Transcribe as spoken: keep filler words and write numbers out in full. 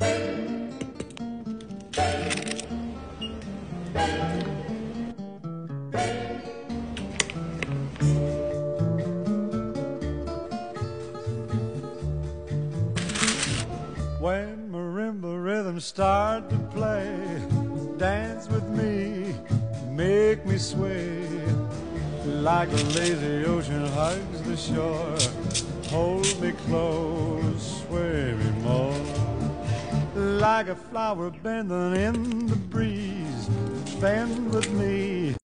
When marimba rhythms start to play, dance with me, make me sway. Like a lazy ocean hugs the shore, hold me close, sway me more. Like a flower bending in the breeze, bend with me.